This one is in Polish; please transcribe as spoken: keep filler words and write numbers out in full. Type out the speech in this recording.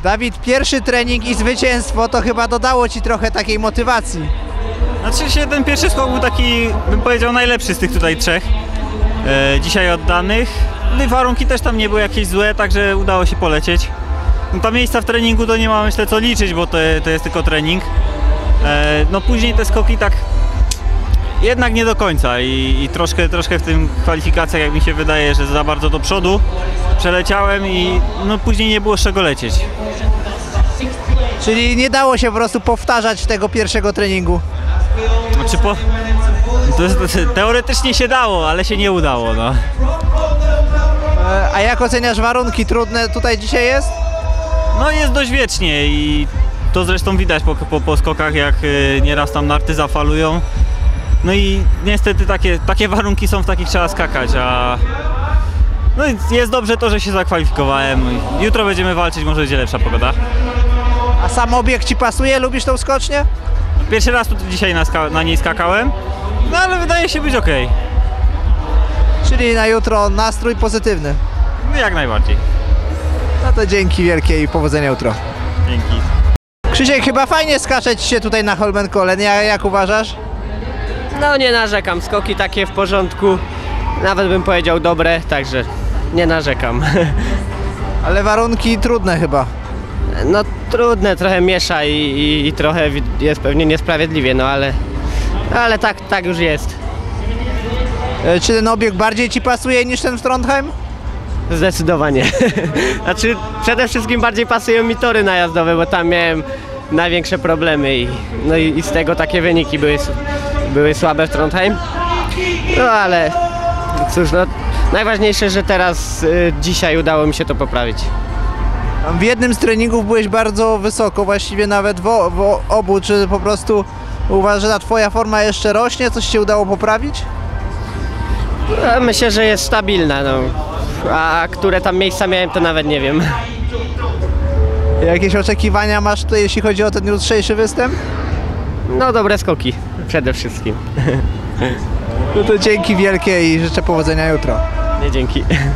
Dawid, pierwszy trening i zwycięstwo to chyba dodało Ci trochę takiej motywacji. Znaczy się ten pierwszy skok był taki, bym powiedział, najlepszy z tych tutaj trzech e, dzisiaj oddanych. No i warunki też tam nie były jakieś złe, także udało się polecieć. No ta miejsca w treningu to nie ma, myślę, co liczyć, bo to, to jest tylko trening. E, no później te skoki tak jednak nie do końca i, i troszkę, troszkę w tym kwalifikacjach, jak mi się wydaje, że za bardzo do przodu przeleciałem i no później nie było z czego lecieć. Czyli nie dało się po prostu powtarzać tego pierwszego treningu. Znaczy po... to jest, to, teoretycznie się dało, ale się nie udało. No. E, A jak oceniasz warunki? Trudne tutaj dzisiaj jest? No jest dość wiecznie i to zresztą widać po, po, po skokach, jak y, nieraz tam narty zafalują. No i niestety takie, takie warunki są, w takich trzeba skakać, a no jest dobrze to, że się zakwalifikowałem. Jutro będziemy walczyć, może będzie lepsza pogoda. A sam obiekt Ci pasuje? Lubisz tą skocznię? Pierwszy raz tu dzisiaj na, na niej skakałem, no ale wydaje się być ok. Czyli na jutro nastrój pozytywny. No jak najbardziej. No to dzięki wielkie i powodzenia jutro. Dzięki. Krzysiek, chyba fajnie skaczeć się tutaj na Holmenkollen. Ja, jak uważasz? No nie narzekam, skoki takie w porządku, nawet bym powiedział dobre, także nie narzekam. Ale warunki trudne chyba. No trudne, trochę miesza i, i, i trochę jest pewnie niesprawiedliwie, no ale, ale tak, tak już jest. E, Czy ten obiekt bardziej Ci pasuje niż ten w Trondheim? Zdecydowanie. Znaczy przede wszystkim bardziej pasują mi tory najazdowe, bo tam miałem największe problemy i, no i, i z tego takie wyniki były, były słabe w Trondheim. No ale cóż, no najważniejsze, że teraz y, dzisiaj udało mi się to poprawić. W jednym z treningów byłeś bardzo wysoko, właściwie nawet w, w obu. Czy po prostu uważasz, że ta Twoja forma jeszcze rośnie? Coś się udało poprawić? No, myślę, że jest stabilna, no. A które tam miejsca miałem, to nawet nie wiem. Jakieś oczekiwania masz tutaj, jeśli chodzi o ten jutrzejszy występ? No dobre skoki przede wszystkim. No to dzięki wielkie i życzę powodzenia jutro. Nie, dzięki.